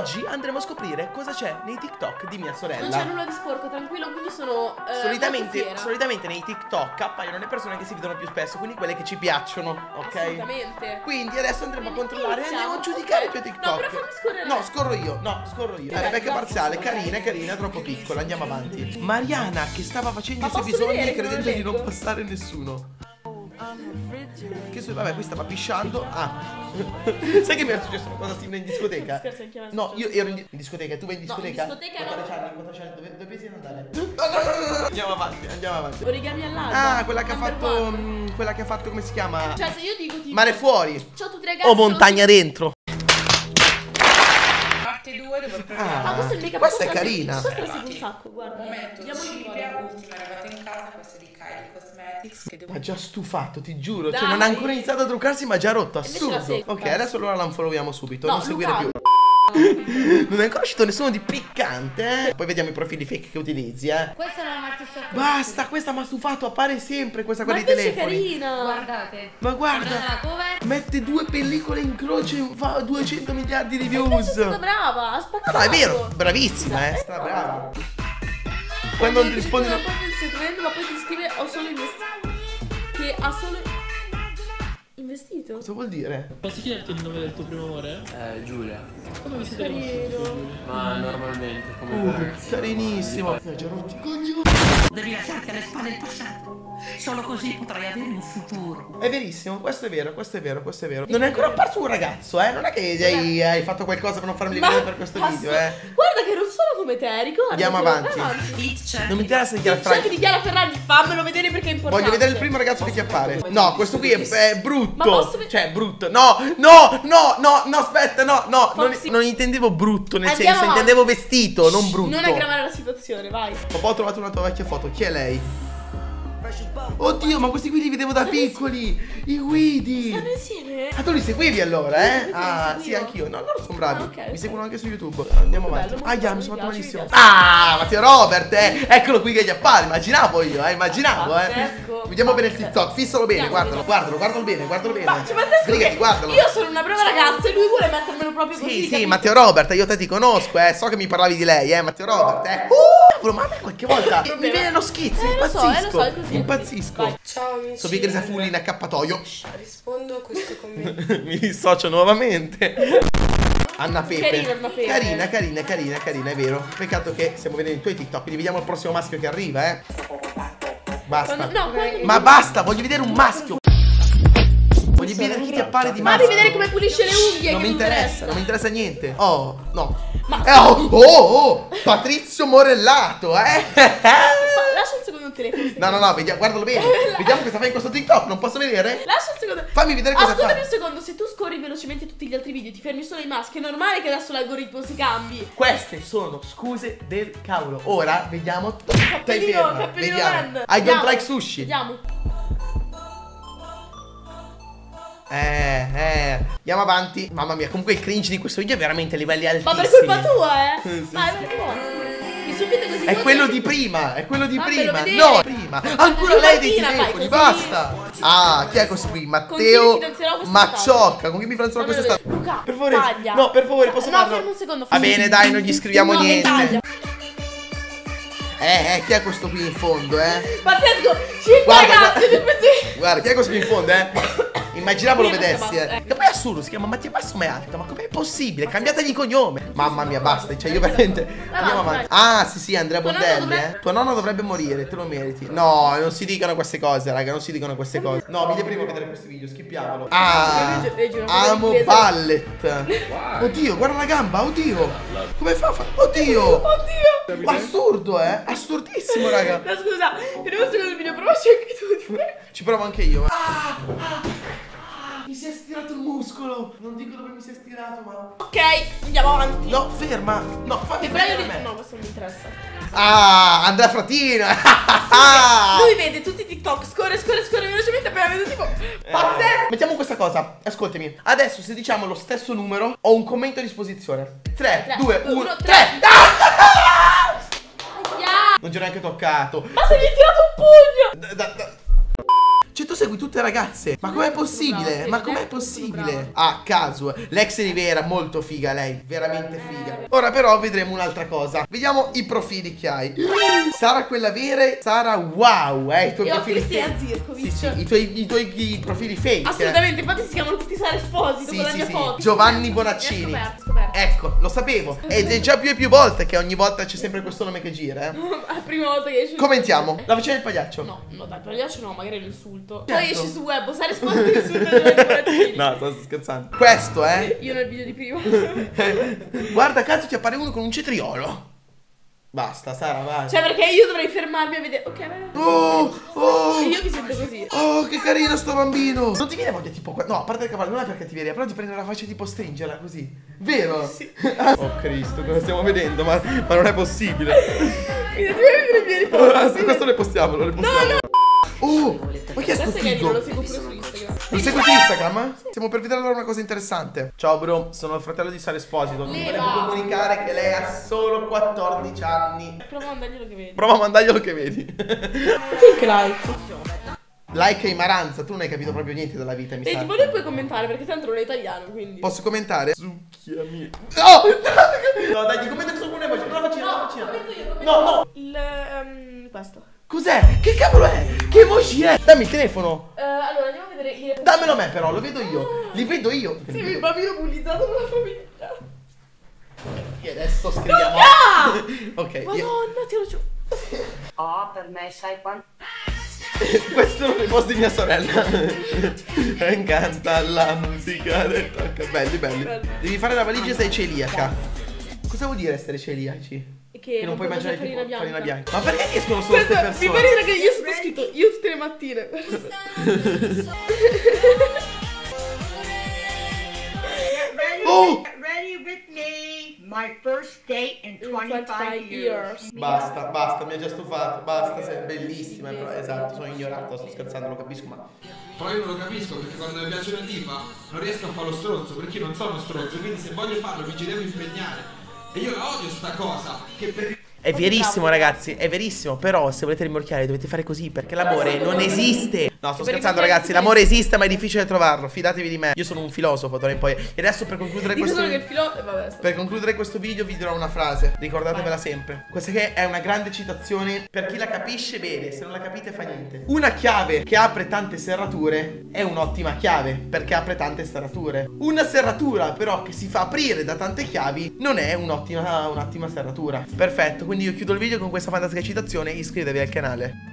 oggi andremo a scoprire cosa c'è nei TikTok di mia sorella. Non c'è nulla di sporco, tranquillo, quindi sono solitamente nei TikTok appaiono le persone che si vedono più spesso, quindi quelle che ci piacciono, ok? Assolutamente. Quindi adesso andremo a controllare e andiamo a giudicare i tuoi TikTok. No, però fammi scorrere. No, scorro io. Rebecca parziale, carina, troppo piccola. Andiamo avanti. Mariana che stava facendo i suoi bisogni credendo di non passare nessuno. Vabbè, qui stava pisciando. Sai che mi è successo una cosa simile in discoteca? Scherzo, anche a me. No, io ero in discoteca, tu vai in discoteca? No, in discoteca no. Dove pensi di andare? No. Andiamo avanti. Origami all'alba. Quella che ha fatto. Quella che ha fatto, come si chiama? Cioè, se io dico tipo Mare fuori. ciao a tutti ragazzi. O montagna dentro. Parte 2 dove proviamo. questo è il mega Questa è carina. Questa è un sacco, guarda. Momento Andiamo di Silvia, ultima arrivata in casa, questa di Kylie Cosmetics che devo... Ma già stufato, ti giuro. Dai. Cioè, non ha ancora iniziato a truccarsi, ma già rotto. Invece la Assurdo. secca. Ok, adesso allora la unfollowiamo subito. No, Non seguire Luca. più. Non è ancora uscito nessuno di piccante. Poi vediamo i profili fake che utilizzi, Questa non è una stessa cosa. Basta, questa mi ha stufato. Appare sempre questa con Ma i invece è telefoni. carina. Guardate. Ma guarda, Guardate la cover. mette 2 pellicole in croce e fa 200 miliardi di views. È stata brava, ha spaccato. No, è vero, bravissima, stra brava. Quando non ti rispondi ma poi ti scrive ho solo investito. Che ha solo investito. cosa vuol dire? Posso chiederti il nome del tuo primo amore? Giulia. Come vi siete conosciuti? Ma normalmente come Carinissimo. Mi ha già rotto i coglioni. Devi lasciarti alle spalle il passato. Solo così potrai avere un futuro. È verissimo, questo è vero. Non è ancora apparso un ragazzo, non è che hai fatto qualcosa per non farmi vedere per questo video, Guarda che non sono come te, ricorda. Andiamo avanti. Non mi interessa di Chiara C'è anche Ferragni. di Chiara Ferragni, fammelo vedere perché è importante. Voglio vedere il primo ragazzo che ti appare. No, questo qui è brutto. Ma posso Cioè, brutto. No, aspetta, no. Foxy. Non intendevo brutto, nel Andiamo senso, avanti. intendevo vestito, non brutto. Non aggravare la situazione, vai. Papà, ho trovato una tua vecchia foto. Chi è lei? Oddio, ma questi qui li vedevo da piccoli. I guidi. Stanno insieme? Ah, tu li seguivi allora, Ah, li sì, seguivo. anch'io. No, loro sono bravi. Ah, ok, Mi ok. seguono anche su YouTube. Andiamo Molto avanti. bello, molto Mi bello, sono fatto mi malissimo. piace. Ah, Matteo Robert, Eccolo qui che gli appare. Immaginavo io, immaginavo, Pazzesco, Vediamo bene il pazzesco. TikTok. Fissalo bene, Andiamo, guardalo bene. Ma c'è pazzesco Sbrigati, che guardalo. io sono una brava ragazza e lui vuole mettermelo proprio così. Sì, capito? Matteo Robert, io te ti conosco, So che mi parlavi di lei, Matteo Robert, Cavolo, ma a me qualche volta mi viene lo schizzo, lo so, impazzisco. è così. Impazzisco. Vai. Ciao amici. Sofia Grisa Fulli in accappatoio. Rispondo a questo commento. Mi dissocio nuovamente. Anna Pepe. Carina Anna Pepe. Carina, è vero. Peccato che stiamo vedendo i tuoi TikTok, quindi vediamo il prossimo maschio che arriva, Basta. Quando Ma basta, voglio vedere un maschio. Voglio vedere chi ti appare di Fammi maschio. vedere come pulisce le unghie. Non che mi interessa, non mi interessa niente. Oh, no. Ma Patrizio Morellato, lascia un secondo il telefono. No, guardalo bene. Vediamo cosa fai in questo TikTok, non posso vedere? Lascia un secondo. Fammi vedere cosa Ascoltami fai. un secondo, se tu scorri velocemente tutti gli altri video, ti fermi solo ai maschi, è normale che adesso l'algoritmo si cambi. Queste sono scuse del cavolo. Ora vediamo. Cappellino Vediamo. man. I don't like sushi. Vediamo. Andiamo avanti. Mamma mia, comunque il cringe di questo video è veramente a livelli altissimi. Ma per colpa tua, Sì, Vai, sì. per colpa. Mi subito così. È quello di prima, Fammelo vedere. No, prima. Ancora lei dei Martina, fai telefoni, così. basta. Ah, chi è questo qui? chi Matteo mi fidanzerò quest'estate? Macciocca. Con chi mi fidanzerò quest'estate? Luca, Per favore. taglia. No, per favore, posso No, farlo? fermo un secondo. Va bene, dai, non gli scriviamo No, niente. taglia. Chi è questo qui in fondo, Pazzesco, 5 Guarda, ragazzi del PC. Guarda, chi è questo qui in fondo, Immaginavo lo Qui è vedessi, Mattia Basso, Che poi è assurdo, si chiama Mattia Basso ma è alto. Ma com'è possibile? Cambiategli il cognome. Mamma mia, basta. Cioè, io veramente. Andiamo avanti. Ah, sì, Andrea Tuo nonno Bondelli, dovrebbe- Tua nonna dovrebbe morire, te lo meriti. No, non si dicano queste cose, raga, non si dicono queste cose. No, mi deprimo a vedere questi video, schippiamolo. Leggi Amo inglese. ballet. Oddio, guarda la gamba, oddio. Come fa? Oddio. Oddio. Ma assurdo, Assurdissimo, raga. No, scusa, fermo un secondo il video, provaci anche tu. Ti prego. Ci provo anche io. Mi si è stirato il muscolo. Non dico dove mi si è stirato, ma. Ok, andiamo avanti. No, ferma. No, fammi Febbraio vedere a me. No, questo non mi interessa. Andrea Fratino. Lui vede tutti i TikTok, scorre velocemente, appena vedo tipo pazzesco. Mettiamo questa cosa, ascoltami. Adesso se diciamo lo stesso numero, ho un commento a disposizione. 3, 2, 1, 3. Non ci ho neanche toccato. Ma se mi hai tirato un pugno. Cioè tu segui tutte ragazze. Ma com'è possibile? Ma com'è possibile? Ah, caso. L'ex Rivera, molto figa lei, veramente figa. Ora però vedremo un'altra cosa. Vediamo i profili che hai. Sara quella vera, Sara wow, i tuoi Io ho profili Cristina fake. Zirkovic. Sì, i tuoi profili fake. Assolutamente, infatti si chiamano tutti Sara Esposito Sì, con la sì, mia sì. foto. Giovanni Bonaccini. Scoperto. Ecco, lo sapevo. Ed è già più e più volte che ogni volta c'è sempre questo nome che gira, La prima volta che esce. Commentiamo. La faccia del pagliaccio. No, dai, pagliaccio no, magari lo insulto. Certo. Poi esce su web, Sara Esposito insulta Giovanni Bonaccini. No, sto scherzando. Questo, Io nel video di prima. Guarda, cazzo, ti appare uno con un cetriolo. Basta, Sara, vai. Cioè, perché io dovrei fermarmi a vedere. Ok, vai. Oh, E io mi sento così. oh, che carino sto bambino. Non ti viene voglia tipo no, a parte il cavallo, non è per cattiveria, però ti prende la faccia tipo stringerla così. Vero? Sì. Oh Cristo, cosa stiamo vedendo? Ma non è possibile. Mi devi vedere i miei riposti. Questo lo postiamo, lo ripostiamo. No. Oh, ma chi è sto Questo è carino, lo figo? seguo pure su Instagram. Mi segui su Instagram? Stiamo per vedere allora una cosa interessante. Ciao bro, sono il fratello di Sara Esposito. Mi volevo comunicare che lei ha solo 14 anni. Prova a mandarglielo che vedi. Prova a mandarglielo che vedi. Che like. Like e Maranza, tu non hai capito proprio niente della vita, mi E sa. tipo lui puoi commentare perché tanto non è italiano, quindi. Posso commentare? Succhiami. No! No, dai, commenta su una voce. Non la faccina, non la faccina. Commento io. No. Questo. Cos'è? Che cavolo è? Che emoji è? Dammi il telefono. Allora andiamo a vedere. Dammelo a me però, lo vedo io. Li vedo io. Sei il bambino bullizzato dalla famiglia. E adesso scriviamo. Ok, io. Madonna, tiro giù. Oh, per me sai quanto... Questo non è il posto di mia sorella. Incanta la musica del tocca. Belli. Devi fare la valigia se sei celiaca. Cosa vuol dire essere celiaci? Che non puoi mangiare farina tipo bianca. farina bianca. Ma perché ti escono solo queste persone? Mi pare dire che io sto scritto io tutte le mattine. Oh! Ready with me. My first date in 25 years. Basta, mi ha già stufato. Basta, sei bellissima. Però, esatto, sono ignorato, sto scherzando, lo capisco, ma. Poi io non lo capisco perché quando mi piace una tipa non riesco a fare lo stronzo perché io non sono stronzo, quindi se voglio farlo mi ci devo impegnare. E io la odio sta cosa, che per... È verissimo ragazzi, è verissimo. Però se volete rimorchiare dovete fare così, perché l'amore non esiste. No, sto scherzando ragazzi, l'amore esiste ma è difficile trovarlo. Fidatevi di me, io sono un filosofo d'ora in poi. E adesso per concludere questo video vi dirò una frase. Ricordatevela sempre. Questa che è una grande citazione. Per chi la capisce bene, se non la capite fa niente. Una chiave che apre tante serrature è un'ottima chiave, perché apre tante serrature. Una serratura però che si fa aprire da tante chiavi non è un'ottima serratura. Perfetto, quindi io chiudo il video con questa fantastica citazione. Iscrivetevi al canale.